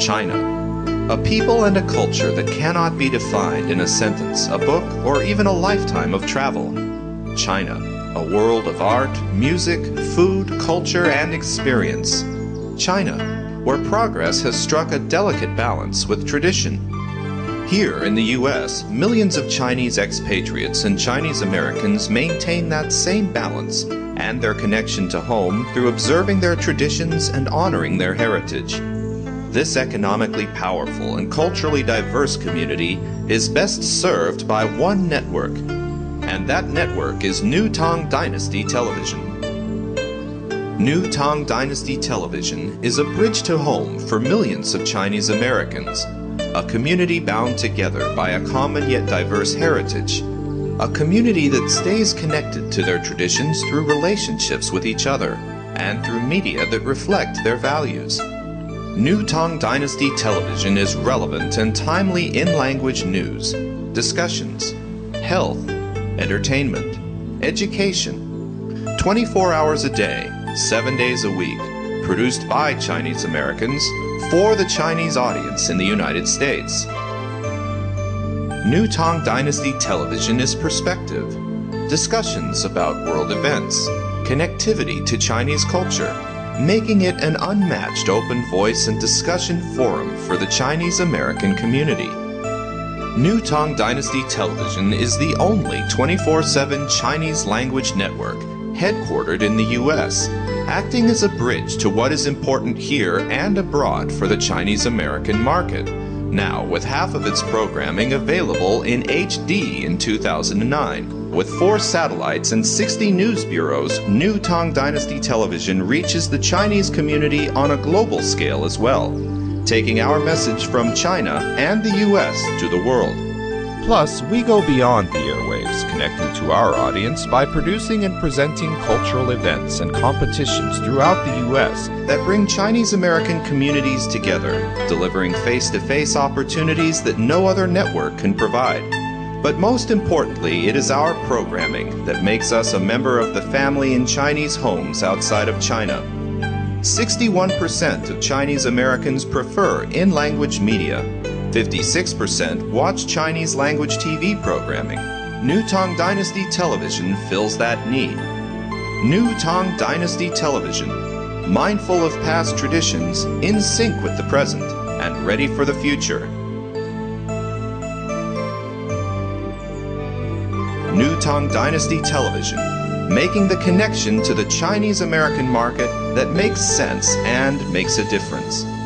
China. A people and a culture that cannot be defined in a sentence, a book, or even a lifetime of travel. China, a world of art, music, food, culture, and experience. China, where progress has struck a delicate balance with tradition. Here in the U.S., millions of Chinese expatriates and Chinese Americans maintain that same balance and their connection to home through observing their traditions and honoring their heritage. This economically powerful and culturally diverse community is best served by one network, and that network is New Tang Dynasty Television. New Tang Dynasty Television is a bridge to home for millions of Chinese Americans, a community bound together by a common yet diverse heritage, a community that stays connected to their traditions through relationships with each other and through media that reflect their values. New Tang Dynasty Television is relevant and timely in-language news, discussions, health, entertainment, education, 24 hours a day, 7 days a week, produced by Chinese Americans for the Chinese audience in the United States. New Tang Dynasty Television is perspective, discussions about world events, connectivity to Chinese culture, making it an unmatched open voice and discussion forum for the Chinese American community. New Tang Dynasty Television is the only 24/7 Chinese language network headquartered in the U.S., acting as a bridge to what is important here and abroad for the Chinese American market, now with half of its programming available in HD in 2009. With 4 satellites and 60 news bureaus, New Tang Dynasty Television reaches the Chinese community on a global scale as well, taking our message from China and the U.S. to the world. Plus, we go beyond the airwaves, connecting to our audience by producing and presenting cultural events and competitions throughout the U.S. that bring Chinese American communities together, delivering face-to-face opportunities that no other network can provide. But most importantly, it is our programming that makes us a member of the family in Chinese homes outside of China. 61% of Chinese Americans prefer in-language media. 56% watch Chinese language TV programming. New Tang Dynasty Television fills that need. New Tang Dynasty Television, mindful of past traditions, in sync with the present, and ready for the future. New Tang Dynasty Television, making the connection to the Chinese American market that makes sense and makes a difference.